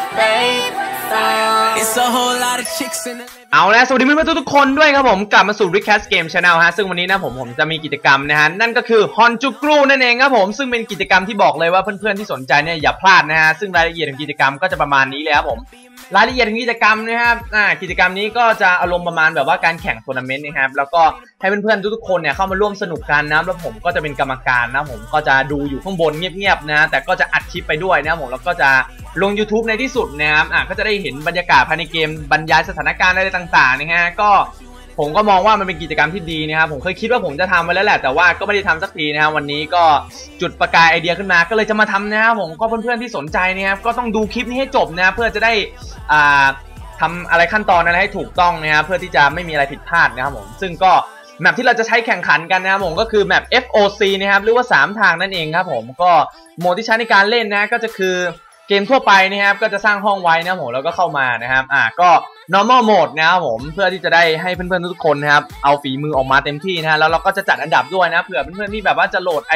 เอาแล้วสวัสดีเพื่อนๆทุกคนด้วยครับผมกลับมาสู่ Recast Game Channel ฮะซึ่งวันนี้นะผมจะมีกิจกรรมนะฮะนั่นก็คือฮอนจูกรูนั่นเองครับผมซึ่งเป็นกิจกรรมที่บอกเลยว่าเพื่อนๆที่สนใจเนี่ยอย่าพลาดนะฮะซึ่งรายละเอียดของกิจกรรมก็จะประมาณนี้เลยครับผมรายละเอียดของกิจกรรมนะครับกิจกรรมนี้ก็จะอารมณ์ประมาณแบบว่าการแข่งทัวร์นาเมนต์นะครับแล้วก็ให้เพื่อนๆทุกๆคนเนี่ยเข้ามาร่วมสนุกกันนะแล้วผมก็จะเป็นกรรมการนะผมก็จะดูอยู่ข้างบนเงียบๆนะแต่ก็จะอัดคลิปไปด้วยนะผมแล้วก็จะลง YouTube ในที่สุดนะครับก็จะได้เห็นบรรยากาศภายในเกมบรรยายสถานการณ์อะไรต่างๆนะฮะก็ผมก็มองว่ามันเป็นกิจกรรมที่ดีนะครับผมเคยคิดว่าผมจะทำไว้แล้วแหละแต่ว่าก็ไม่ได้ทำสักทีนะครับวันนี้ก็จุดประกายไอเดียขึ้นมาก็เลยจะมาทำนะครับผมก็เพื่อนๆที่สนใจนะครับก็ต้องดูคลิปนี้ให้จบนะเพื่อจะได้ทำอะไรขั้นตอนอะไรให้ถูกต้องนะครับเพื่อที่จะไม่มีอะไรผิดพลาดนะครับผมซึ่งก็แมปที่เราจะใช้แข่งขันกันนะครับผมก็คือแมป FOC นะครับหรือว่า3ทางนั่นเองครับผมก็โหมดที่ใช้ในการเล่นนะก็จะคือเกมทั่วไปนะครับก็จะสร้างห้องไว้นะครับผมแล้วก็เข้ามานะครับก็ normal mode นะครับผมเพื่อที่จะได้ให้เพื่อนๆทุกคนนะครับเอาฝีมือออกมาเต็มที่นะฮะแล้วเราก็จะจัดอันดับด้วยนะเผื่อเพื่อนๆที่แบบว่าจะโหลด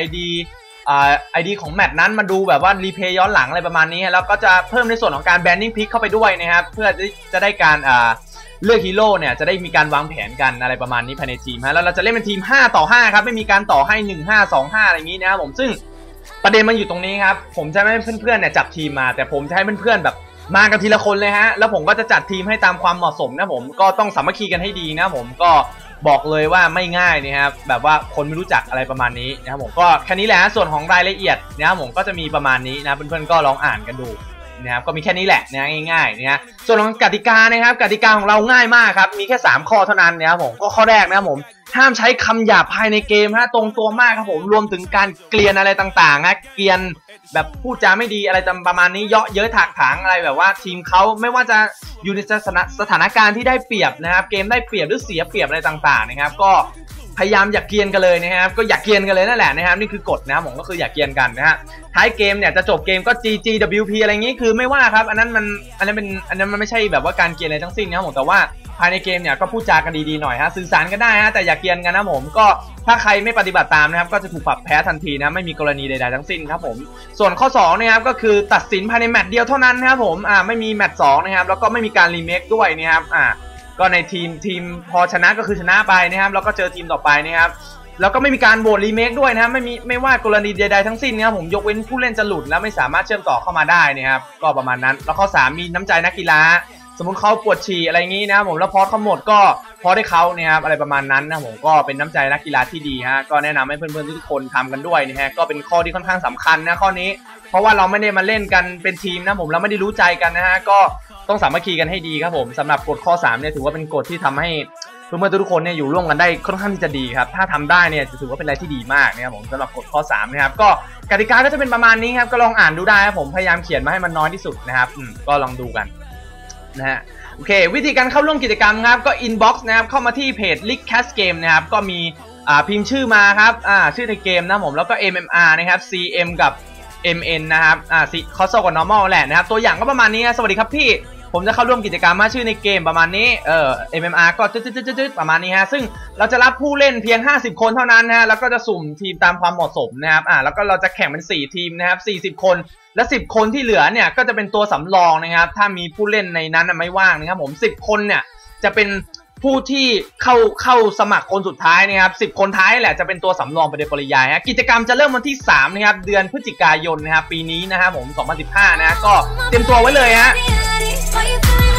ID ของแมตช์นั้นมาดูแบบว่ารีเพย์ย้อนหลังอะไรประมาณนี้แล้วก็จะเพิ่มในส่วนของการแบนนิ่งพิกเข้าไปด้วยนะครับเพื่อจะได้การเลือกฮีโร่เนี่ยจะได้มีการวางแผนกันอะไรประมาณนี้ภายในทีมฮะแล้วเราจะเล่นเป็นทีม5 ต่อ 5ครับไม่มีการต่อให้1 5 2 5อะไรอย่างนี้นะครับผมซึ่งประเด็นมันอยู่ตรงนี้ครับผมจะไม่ให้เพื่อนๆเนี่ยจับทีมมาแต่ผมจะให้เพื่อนๆแบบมากันทีละคนเลยฮะแล้วผมก็จะจัดทีมให้ตามความเหมาะสมนะผมก็ต้องสามัคคีกันให้ดีนะผมก็บอกเลยว่าไม่ง่ายนะครับแบบว่าคนไม่รู้จักอะไรประมาณนี้นะครับผมก็แค่นี้แหละส่วนของรายละเอียดนะครับผมก็จะมีประมาณนี้นะเพื่อนๆก็ลองอ่านกันดูนะครับก็มีแค่นี้แหละนะง่ายๆนะฮะส่วนของกติกานะครับกติกาของเราง่ายมากครับมีแค่3ข้อเท่านั้นนะครับผมก็ข้อแรกนะครับผมห้ามใช้คำหยาบภายในเกมฮะตรงตัวมากครับผมรวมถึงการเกลียนอะไรต่างๆนะเกลียนแบบพูดจาไม่ดีอะไรประมาณนี้เยาะเย้ยถากถางอะไรแบบว่าทีมเขาไม่ว่าจะอยู่ในสถานการณ์ที่ได้เปรียบนะครับเกมได้เปรียบหรือเสียเปรียบอะไรต่างๆนะครับก็พยายามอย่าเกรียนกันเลยนะครับก็อย่าเกรียนกันเลยนั่นแหละนะครับนี่คือกฎนะครับผมก็คืออย่าเกรียนกันนะฮะท้ายเกมเนี่ยจะจบเกมก็ GGWP อะไรอย่างนี้คือไม่ว่าครับอันนั้นมันไม่ใช่แบบว่าการเกรียนอะไรทั้งสิ้นนะครับผมแต่ว่าภายในเกมเนี่ยก็พูดจากันดีๆหน่อยฮะสื่อสารกันได้ฮะแต่อย่าเกรียนกันนะผมก็ถ้าใครไม่ปฏิบัติตามนะครับก็จะถูกปรับแพ้ทันทีนะไม่มีกรณีใดๆทั้งสิ้นครับผมส่วนข้อ2นะครับก็คือตัดสินภายในแมตช์เดียวเท่านั้นนะครับผมไม่มีแมตช์2นะครับแล้วก็ไม่มีการรีเมคด้วยนะครับก็ในทีมพอชนะก็คือชนะไปนะครับแล้วก็เจอทีมต่อไปนะครับแล้วก็ไม่มีการโหวตรีเมคด้วยนะครับไม่ว่ากรณีใดๆทั้งสิ้นนะครับผมยกเว้นผู้เล่นจะหลุดแล้วไม่สามารถเชื่อมต่อเข้ามาได้นะครับก็ประมาณนั้นแล้วข้อ3มีน้ำใจนักกีฬาสมมุติเขาปวดฉี่อะไรอย่างนี้นะครับผมแล้วพอเขาหมดก็พอได้เขาเนี่ยครับอะไรประมาณนั้นนะผมก็เป็นน้ำใจนักกีฬาที่ดีฮะก็แนะนำให้เพื่อนๆทุกคนทำกันด้วยนะฮะก็เป็นข้อที่ค่อนข้างสำคัญนะข้อนี้เพราะว่าเราไม่ได้มาเล่นกันเป็นทีมนะผมเราไม่ได้รู้ใจกันนะฮะก็ต้องสามัคคีกันให้ดีครับผมสำหรับกฎข้อ3เนี่ยถือว่าเป็นกฎที่ทำให้เพื่อนๆทุกคนเนี่ยอยู่ร่วมกันได้ค่อนข้างที่จะดีครับถ้าทำได้เนี่ยจะถือว่าเป็นอะไรที่ดีมากนะครับผมสำหรับกฎข้อ3นะครับก็กติกาก็จะเป็นประมาณนี้ครับก็ลองอ่านดูได้ครับผมพยายามเขียนมาให้มันน้อยที่สุดนะครับก็ลองดูกันนะฮะโอเควิธีการเข้าร่วมกิจกรรมครับก็ inbox นะครับเข้ามาที่เพจ Recast Game นะครับก็มีพิมพ์ชื่อมาครับชื่อในเกมนะผมแล้วก็ MMR นะครับ CM กับ MN นะครับconsole กับ normal แหละนะครับตัวอย่างก็ประมาณนี้นะสวัสดีครับพี่ผมจะเข้าร่วมกิจกรรมมาชื่อในเกมประมาณนี้MMR ก็จืดประมาณนี้ฮะซึ่งเราจะรับผู้เล่นเพียง50คนเท่านั้นนะฮะแล้วก็จะสุ่มทีมตามความเหมาะสมนะครับแล้วก็เราจะแข่งเป็น4ทีมนะครับ40คนและ10คนที่เหลือเนี่ยก็จะเป็นตัวสำรองนะครับถ้ามีผู้เล่นในนั้นไม่ว่างนะครับผม10คนเนี่ยจะเป็นผู้ที่เข้าสมัครคนสุดท้ายนะครับ10คนท้ายแหละจะเป็นตัวสำรองไปโดยปริยายฮะกิจกรรมจะเริ่มวันที่3นะครับเดือนพฤศจิกายนนะครับปีนี้นะครับผม2015นะก็เตรียมตัวไว้เลยฮะ